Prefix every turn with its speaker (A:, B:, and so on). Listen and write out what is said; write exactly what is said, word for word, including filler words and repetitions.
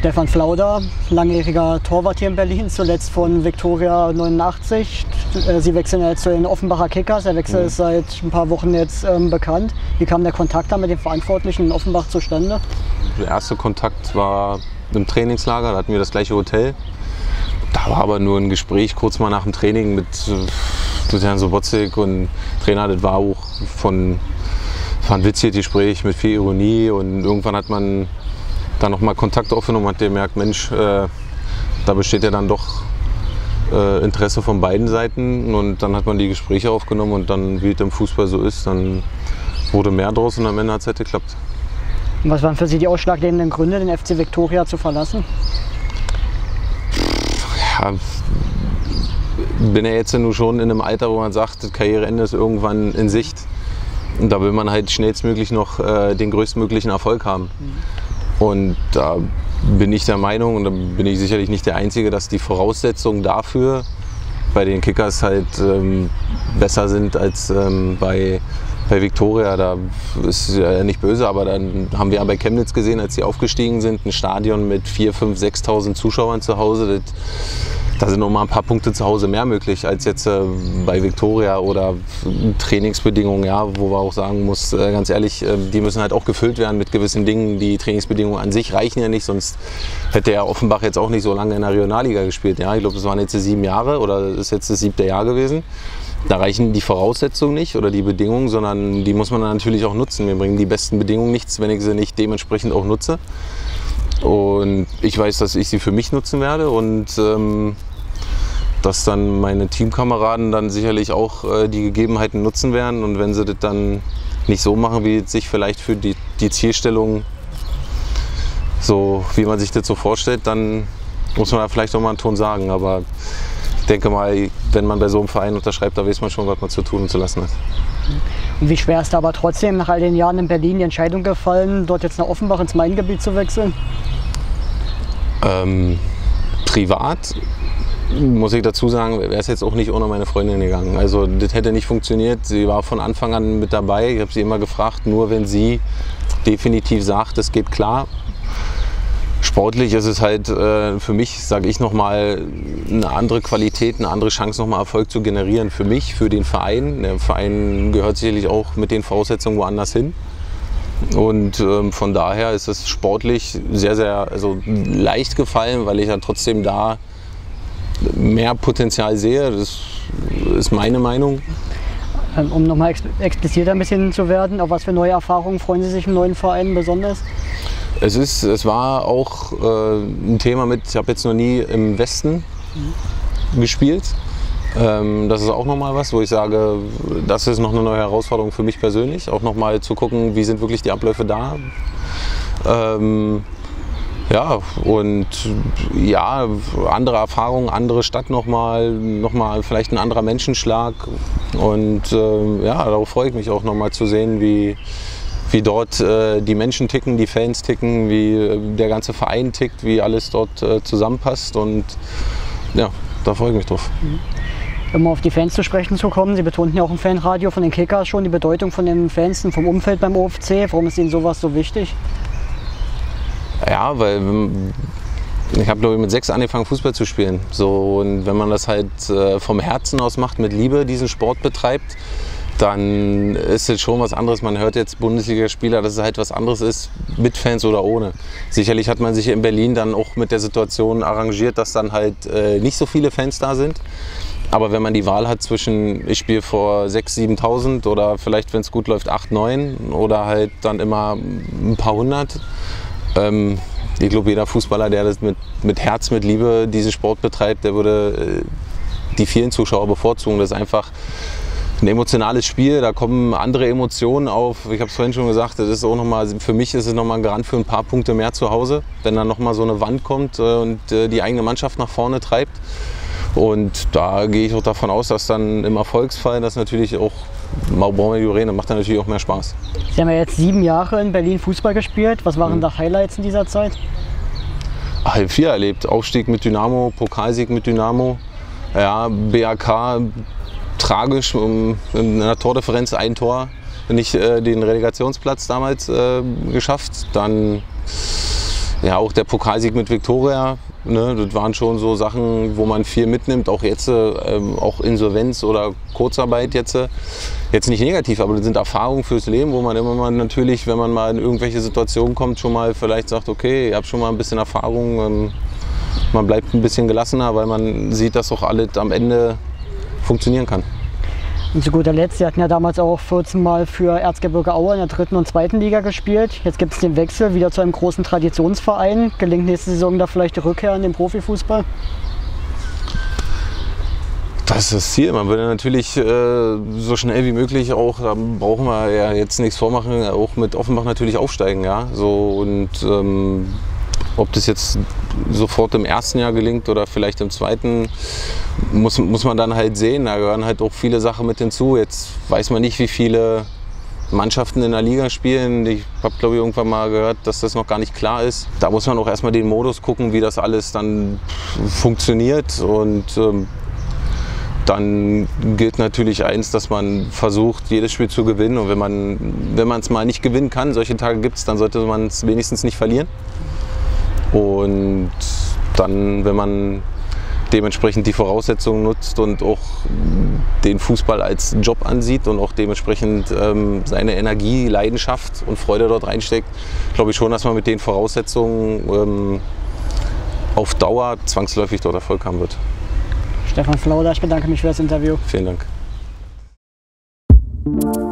A: Stefan Flauder, langjähriger Torwart hier in Berlin, zuletzt von Viktoria neunundachtzig. Sie wechseln jetzt zu den Offenbacher Kickers. Der Wechsel mhm. ist seit ein paar Wochen jetzt ähm, bekannt. Wie kam der Kontakt da mit den Verantwortlichen in Offenbach zustande?
B: Der erste Kontakt war im Trainingslager, da hatten wir das gleiche Hotel. Da war aber nur ein Gespräch kurz mal nach dem Training mit, mit Herrn Sobotzig und Trainer. Das war auch von, war ein witziges Gespräch mit viel Ironie und irgendwann hat man da nochmal Kontakt aufgenommen und hat gemerkt, Mensch, äh, da besteht ja dann doch äh, Interesse von beiden Seiten und dann hat man die Gespräche aufgenommen und dann, wie es im Fußball so ist, dann wurde mehr draus und am Ende hat es halt geklappt.
A: Und was waren für Sie die ausschlaggebenden Gründe, den F C Viktoria zu verlassen?
B: Ja, bin ja jetzt nur schon in einem Alter, wo man sagt, das Karriereende ist irgendwann in Sicht. Und da will man halt schnellstmöglich noch äh, den größtmöglichen Erfolg haben. Mhm. Und da bin ich der Meinung, und da bin ich sicherlich nicht der Einzige, dass die Voraussetzungen dafür bei den Kickers halt ähm, besser sind als ähm, bei, bei Viktoria. Da ist ja nicht böse, aber dann haben wir ja bei Chemnitz gesehen, als sie aufgestiegen sind, ein Stadion mit viertausend, fünftausend, sechstausend Zuschauern zu Hause. Das, da sind noch mal ein paar Punkte zu Hause mehr möglich als jetzt äh, bei Viktoria oder Trainingsbedingungen, ja, wo man auch sagen muss, äh, ganz ehrlich, äh, die müssen halt auch gefüllt werden mit gewissen Dingen. Die Trainingsbedingungen an sich reichen ja nicht, sonst hätte ja Offenbach jetzt auch nicht so lange in der Regionalliga gespielt. Ja, ich glaube, das waren jetzt sieben Jahre oder ist jetzt das siebte Jahr gewesen. Da reichen die Voraussetzungen nicht oder die Bedingungen, sondern die muss man dann natürlich auch nutzen. Mir bringen die besten Bedingungen nichts, wenn ich sie nicht dementsprechend auch nutze. Und ich weiß, dass ich sie für mich nutzen werde und ähm, dass dann meine Teamkameraden dann sicherlich auch äh, die Gegebenheiten nutzen werden. Und wenn sie das dann nicht so machen, wie sich vielleicht für die, die Zielstellung, so wie man sich das so vorstellt, dann muss man da vielleicht auch mal einen Ton sagen. Aber ich denke mal, wenn man bei so einem Verein unterschreibt, da weiß man schon, was man zu tun und zu lassen hat.
A: Und wie schwer ist da aber trotzdem nach all den Jahren in Berlin die Entscheidung gefallen, dort jetzt nach Offenbach ins Main-Gebiet zu wechseln?
B: Ähm, privat muss ich dazu sagen, wäre es jetzt auch nicht ohne meine Freundin gegangen. Also das hätte nicht funktioniert. Sie war von Anfang an mit dabei. Ich habe sie immer gefragt, nur wenn sie definitiv sagt, es geht klar. Sportlich ist es halt äh, für mich, sage ich nochmal, eine andere Qualität, eine andere Chance, nochmal Erfolg zu generieren. Für mich, für den Verein. Der Verein gehört sicherlich auch mit den Voraussetzungen woanders hin. Und ähm, von daher ist es sportlich sehr, sehr also leicht gefallen, weil ich ja trotzdem da mehr Potenzial sehe. Das ist meine Meinung.
A: Um nochmal ex expliziter ein bisschen zu werden, auf was für neue Erfahrungen freuen Sie sich im neuen Verein besonders?
B: Es, ist, es war auch äh, ein Thema mit, ich habe jetzt noch nie im Westen mhm. gespielt. Ähm, das ist auch nochmal was, wo ich sage, das ist noch eine neue Herausforderung für mich persönlich. Auch nochmal zu gucken, wie sind wirklich die Abläufe da. Ähm, Ja, und ja, andere Erfahrungen, andere Stadt nochmal, nochmal vielleicht ein anderer Menschenschlag. Und äh, ja, darauf freue ich mich auch nochmal zu sehen, wie, wie dort äh, die Menschen ticken, die Fans ticken, wie äh, der ganze Verein tickt, wie alles dort äh, zusammenpasst. Und ja, da freue ich mich drauf.
A: Um auf die Fans zu sprechen zu kommen, Sie betonten ja auch im Fanradio von den Kickers schon die Bedeutung von den Fans und vom Umfeld beim O F C. Warum ist Ihnen sowas so wichtig?
B: Ja, weil ich habe glaube ich mit sechs angefangen Fußball zu spielen. So, und wenn man das halt äh, vom Herzen aus macht, mit Liebe diesen Sport betreibt, dann ist es schon was anderes. Man hört jetzt Bundesligaspieler, dass es halt was anderes ist, mit Fans oder ohne. Sicherlich hat man sich in Berlin dann auch mit der Situation arrangiert, dass dann halt äh, nicht so viele Fans da sind. Aber wenn man die Wahl hat zwischen, ich spiele vor sechstausend, siebentausend oder vielleicht, wenn es gut läuft, acht, neun oder halt dann immer ein paar hundert, Ähm, ich glaube, jeder Fußballer, der das mit, mit Herz, mit Liebe diesen Sport betreibt, der würde äh, die vielen Zuschauer bevorzugen. Das ist einfach ein emotionales Spiel, da kommen andere Emotionen auf. Ich habe es vorhin schon gesagt, das ist auch noch mal, für mich ist es nochmal ein Garant für ein paar Punkte mehr zu Hause, wenn dann nochmal so eine Wand kommt äh, und äh, die eigene Mannschaft nach vorne treibt. Und da gehe ich auch davon aus, dass dann im Erfolgsfall das natürlich auch, brauchen wir die Rede, macht dann natürlich auch mehr Spaß.
A: Sie haben ja jetzt sieben Jahre in Berlin Fußball gespielt. Was waren mhm. da Highlights in dieser Zeit?
B: Ach, ich habe viel erlebt. Aufstieg mit Dynamo, Pokalsieg mit Dynamo. Ja, B A K tragisch, um, in einer Tordifferenz ein Tor, nicht äh, den Relegationsplatz damals äh, geschafft. Dann ja, auch der Pokalsieg mit Viktoria, ne, das waren schon so Sachen, wo man viel mitnimmt, auch jetzt, ähm, auch Insolvenz oder Kurzarbeit jetzt. Jetzt nicht negativ, aber das sind Erfahrungen fürs Leben, wo man immer mal natürlich, wenn man mal in irgendwelche Situationen kommt, schon mal vielleicht sagt, okay, ich habe schon mal ein bisschen Erfahrung, ähm, man bleibt ein bisschen gelassener, weil man sieht, dass auch alles am Ende funktionieren kann.
A: Und zu guter Letzt, Sie hatten ja damals auch vierzehn Mal für Erzgebirge Aue in der dritten und zweiten Liga gespielt. Jetzt gibt es den Wechsel wieder zu einem großen Traditionsverein. Gelingt nächste Saison da vielleicht die Rückkehr in den Profifußball?
B: Das ist das Ziel. Man würde natürlich äh, so schnell wie möglich auch, da brauchen wir ja jetzt nichts vormachen, auch mit Offenbach natürlich aufsteigen. Ja? So, und ähm, ob das jetzt sofort im ersten Jahr gelingt oder vielleicht im zweiten, muss, muss man dann halt sehen. Da gehören halt auch viele Sachen mit hinzu. Jetzt weiß man nicht, wie viele Mannschaften in der Liga spielen. Ich habe, glaube ich, irgendwann mal gehört, dass das noch gar nicht klar ist. Da muss man auch erstmal den Modus gucken, wie das alles dann funktioniert. Und ähm, dann gilt natürlich eins, dass man versucht, jedes Spiel zu gewinnen. Und wenn man wenn man es mal nicht gewinnen kann, solche Tage gibt es, dann sollte man es wenigstens nicht verlieren. Und dann, wenn man dementsprechend die Voraussetzungen nutzt und auch den Fußball als Job ansieht und auch dementsprechend ähm, seine Energie, Leidenschaft und Freude dort reinsteckt, glaube ich schon, dass man mit den Voraussetzungen ähm, auf Dauer zwangsläufig dort Erfolg haben wird.
A: Stefan Flauder, ich bedanke mich für das Interview.
B: Vielen Dank.